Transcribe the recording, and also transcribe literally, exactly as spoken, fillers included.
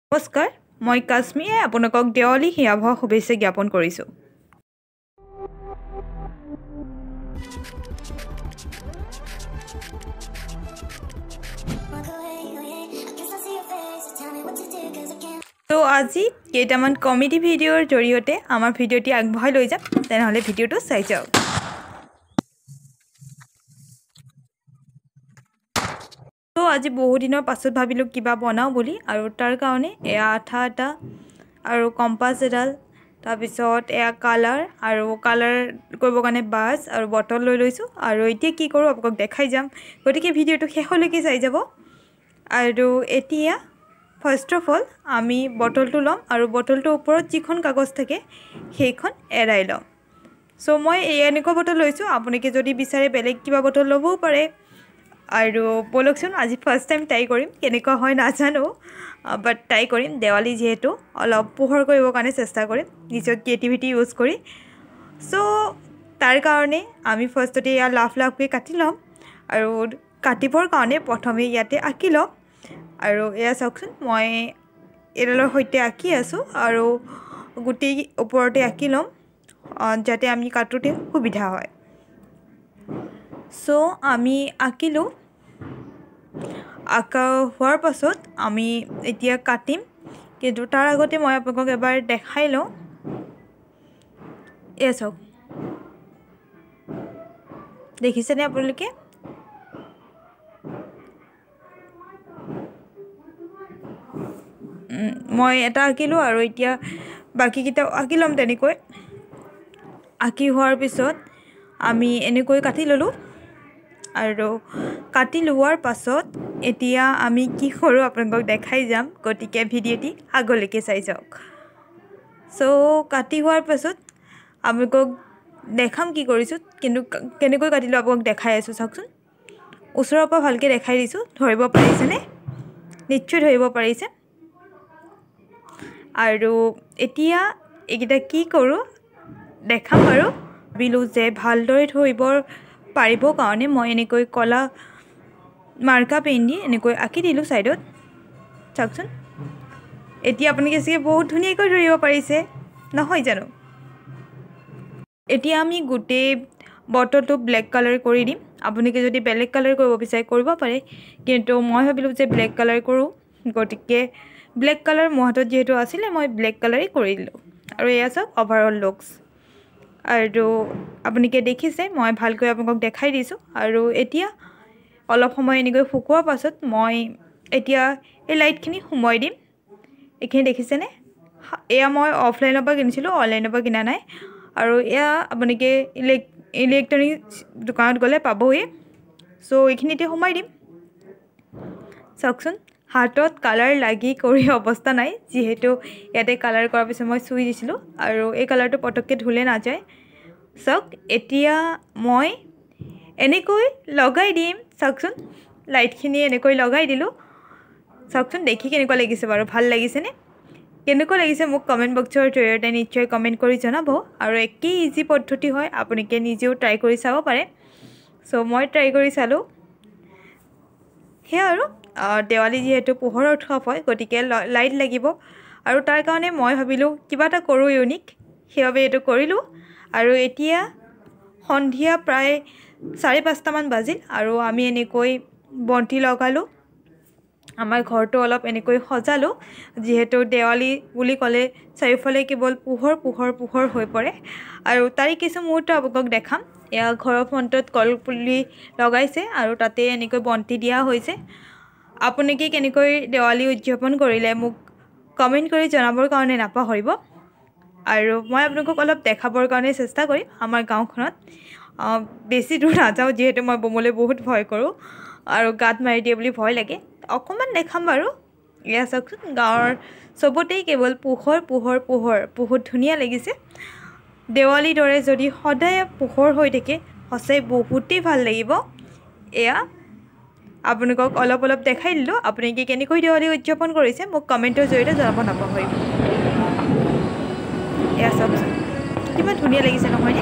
নমস্কাৰ মই কাশ্মীৰে আপোনাক দেৱালী হিয়াভা শুভেচ্ছা জ্ঞাপন কৰিছো। তো আজি কেইটামান কমেডি ভিডিঅ'ৰ জৰিয়তে আমাৰ ভিডিঅ'টি আগবঢ়াই লৈ যাম, তেনেহলে ভিডিঅ'টো চাই যাওক। তো আজি বহু দিনৰ পাছত ভাবিলো কিবা বনাও বুলি, আৰু তাৰ কাৰণে এয়া আঠা এটা আৰু কম্পাছ এডাল, তাৰপিছত এয়া কালাৰ আৰু কালাৰ কৰিবৰ কাৰণে বাছ আৰু বটল লৈ লৈছো। আৰু এতিয়া কি কৰোঁ আপোনাক দেখাই যাম, গতিকে ভিডিঅ'টো শেষলৈকে চাই যাব। আৰু এতিয়া ফাৰ্ষ্ট অফ অল আমি বটলটো ল'ম আৰু বটলটোৰ ওপৰত যিখন কাগজ থাকে সেইখন এৰাই ল'ম। চ' মই এই এনেকুৱা বটল লৈছোঁ, আপোনালোকে যদি বিচাৰে বেলেগ কিবা বটল ল'বও পাৰে। আৰু বলকচোন আজি ফাৰ্ষ্ট টাইম ট্ৰাই কৰিম, কেনেকুৱা হয় নাজানো, বাট ট্ৰাই কৰিম। দেৱালী যিহেতু অলপ পোহৰ কৰিবৰ কাৰণে চেষ্টা কৰিম নিজৰ ক্ৰিয়েটিভিটি ইউজ কৰি। চ' তাৰ কাৰণে আমি ফাৰ্ষ্টতে এয়া লাফ লাফকৈ কাটি ল'ম, আৰু কাটিবৰ কাৰণে প্ৰথমে ইয়াতে আঁকি ল'ম। আৰু এয়া চাওকচোন, মই এডালৰ সৈতে আঁকি আছোঁ আৰু গোটেই ওপৰতে আঁকি ল'ম যাতে আমি কাটোতে সুবিধা হয়। চ' আমি আঁকিলোঁ, আঁকা হোৱাৰ পাছত আমি এতিয়া কাটিম, কিন্তু তাৰ আগতে মই আপোনালোকক এবাৰ দেখাই লওঁ। এয়া চাওক, দেখিছেনে আপোনালোকে? মই এটা আঁকিলোঁ আৰু এতিয়া বাকীকেইটা আঁকি ল'ম। তেনেকৈ আঁকি হোৱাৰ পিছত আমি এনেকৈ কাটি ল'লোঁ, আৰু কাটি লোৱাৰ পাছত এতিয়া আমি কি কৰোঁ আপোনালোকক দেখাই যাম, গতিকে ভিডিঅ'টি আগলৈকে চাই যাওক। চ' কাটি হোৱাৰ পাছত আপোনালোকক দেখাম কি কৰিছোঁ, কিন্তু কেনেকৈ কাটিলোঁ আপোনালোকক দেখাই আছোঁ। চাওকচোন, ওচৰৰ পৰা ভালকৈ দেখাই দিছোঁ, ধৰিব পাৰিছেনে? নিশ্চয় ধৰিব পাৰিছে। আৰু এতিয়া এইকেইটা কি কৰোঁ দেখাম বাৰু। ভাবিলোঁ যে ভালদৰে ধৰিবৰ পাৰিবৰ কাৰণে মই এনেকৈ কলা মাৰ্কা পেন দি এনেকৈ আঁকি দিলোঁ ছাইডত। চাওকচোন, এতিয়া আপোনালোকে চাগে বহুত ধুনীয়াকৈ ধৰিব পাৰিছে, নহয় জানো? এতিয়া আমি গোটেই বটলটো ব্লেক কালাৰ কৰি দিম। আপোনালোকে যদি বেলেগ কালাৰ কৰিব বিচাৰে কৰিব পাৰে, কিন্তু মই ভাবিলোঁ যে ব্লেক কালাৰ কৰোঁ, গতিকে ব্লেক কালাৰ মোৰ হাতত যিহেতু আছিলে মই ব্লেক কালাৰেই কৰি দিলোঁ। আৰু এয়া চাওক অভাৰঅল লুকছ। আৰু আপোনালোকে দেখিছে মই ভালকৈ আপোনালোকক দেখাই দিছোঁ। আৰু এতিয়া অলপ সময় এনেকৈ শুকোৱাৰ পাছত মই এতিয়া এই লাইটখিনি সোমোৱাই দিম। এইখিনি দেখিছেনে? এয়া মই অফলাইনৰ পৰা কিনিছিলোঁ, অনলাইনৰ পৰা কিনা নাই। আৰু এয়া আপোনালোকে ইলেক ইলেক্ট্ৰনিক দোকানত গ'লে পাবই। চ' এইখিনি এতিয়া সোমাই দিম। চাওকচোন, হাতত কালাৰ লাগি কৰি অৱস্থা নাই, যিহেতু ইয়াতে কালাৰ কৰাৰ পিছত মই চুই দিছিলোঁ, আৰু এই কালাৰটো পটককৈ ধুলে নাযায়। চাওক, এতিয়া মই এনেকৈ লগাই দিম। চাওকচোন, লাইটখিনি এনেকৈ লগাই দিলোঁ। চাওকচোন, দেখি কেনেকুৱা লাগিছে বাৰু? ভাল লাগিছেনে? কেনেকুৱা লাগিছে মোক কমেণ্ট বক্সৰ জৰিয়তে নিশ্চয় কমেণ্ট কৰি জনাব। আৰু একেই ইজি পদ্ধতি হয়, আপোনালোকে নিজেও ট্ৰাই কৰি চাব পাৰে। চ' মই ট্ৰাই কৰি চালোঁ। সেয়া আৰু দেৱালী যিহেতু পোহৰৰ উৎসৱ হয়, গতিকে লাইট লাগিব, আৰু তাৰ কাৰণে মই ভাবিলোঁ কিবা এটা কৰোঁ ইউনিক, সেইবাবে এইটো কৰিলোঁ। আৰু এতিয়া সন্ধিয়া প্ৰায় চাৰে পাঁচটামান বাজিল, আৰু আমি এনেকৈ বন্তি লগালোঁ। আমাৰ ঘৰটো অলপ এনেকৈ সজালোঁ, যিহেতু দেৱালী বুলি ক'লে চাৰিওফালে কেৱল পোহৰ পোহৰ পোহৰ হৈ পৰে। আৰু তাৰে কিছু মুহূৰ্ত আপোনালোকক দেখাম। এয়া ঘৰৰ ফ্ৰণ্টত কলপুলি লগাইছে, আৰু তাতে এনেকৈ বন্তি দিয়া হৈছে। আপোনালোকে কেনেকৈ দেৱালী উদযাপন কৰিলে মোক কমেণ্ট কৰি জনাবৰ কাৰণে নাপাহৰিব। আৰু মই আপোনালোকক অলপ দেখাবৰ কাৰণে চেষ্টা কৰিম আমাৰ গাঁওখনত। বেছি দূৰ নাযাওঁ, যিহেতু মই বোমলৈ বহুত ভয় কৰোঁ আৰু গাত মাৰি দিয়ে বুলি ভয় লাগে। অকণমান দেখাম বাৰু। এয়া চাওকচোন, গাঁৱৰ চবতেই কেৱল পোহৰ পোহৰ পোহৰ, বহুত ধুনীয়া লাগিছে। দেৱালীৰ দৰে যদি সদায় পোহৰ হৈ থাকে সঁচাই বহুতেই ভাল লাগিব। এয়া আপোনালোকক অলপ অলপ দেখাই দিলোঁ। আপোনালোকে কেনেকৈ দেৱালী উদযাপন কৰিছে মোক কমেণ্টৰ জৰিয়তে জনাব নাপাহৰিব। এয়া চাওকচোন, কিমান ধুনীয়া লাগিছে নহয়নে?